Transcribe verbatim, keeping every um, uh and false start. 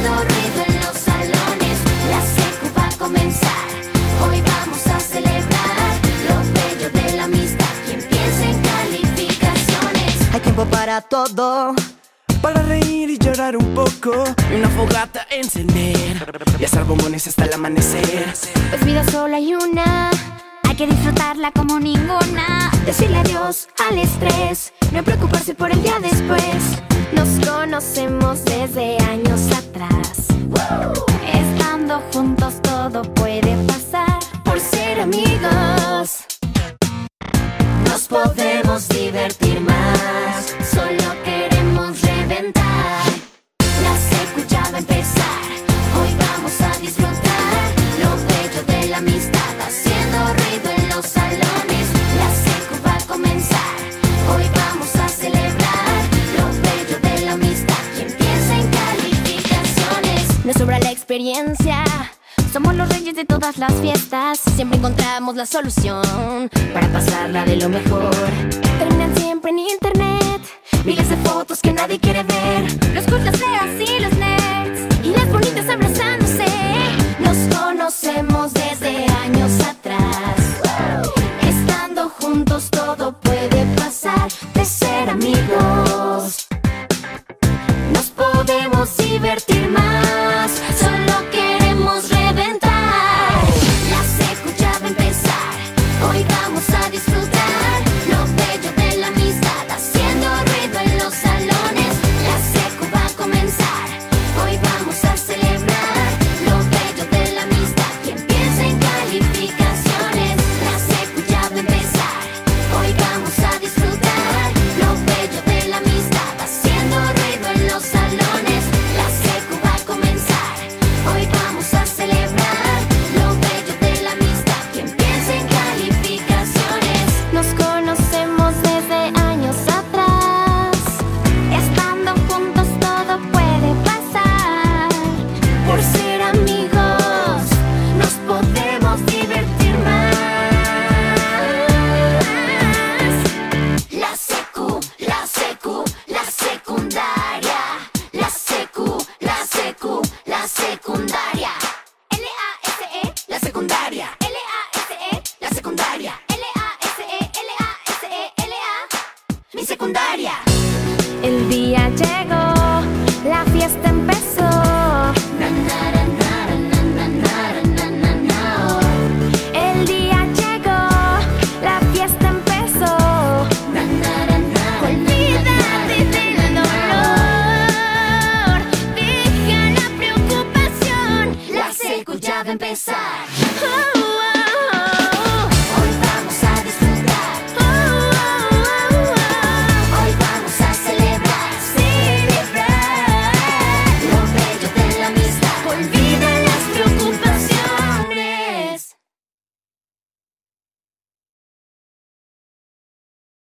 haciendo ruido en los salones. La secu va a comenzar, hoy vamos a celebrar lo bello de la amistad. Quien piensa en calificaciones. Hay tiempo para todo, para reír y llorar un poco, y una fogata encender y hacer bombones hasta el amanecer. Pues vida solo hay una, hay que disfrutarla como ninguna. Decirle adiós al estrés, no preocuparse por el día después. Nos conocemos desde años atrás. Estando juntos todo puede pasar. Por ser amigos nos podemos divertir más. Solo queremos reventar. La secu ya va a empezar, hoy vamos a disfrutar lo bello de la amistad, haciendo ruido en los salones. La secu va a comenzar, hoy vamos a celebrar lo bello de la amistad. Quien piensa en calificaciones. Nos sobra la experiencia, somos los reyes de todas las fiestas. Siempre encontramos la solución para pasarla de lo mejor. Terminan siempre en internet, miles de fotos que nadie quiere ver. Los cultos de así